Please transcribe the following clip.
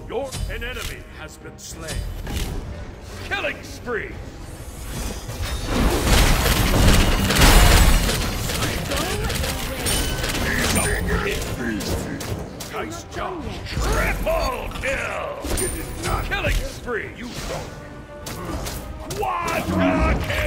An enemy has been slain. Killing spree! Nice job. Triple kill! Killing spree! You don't. Quadra kill!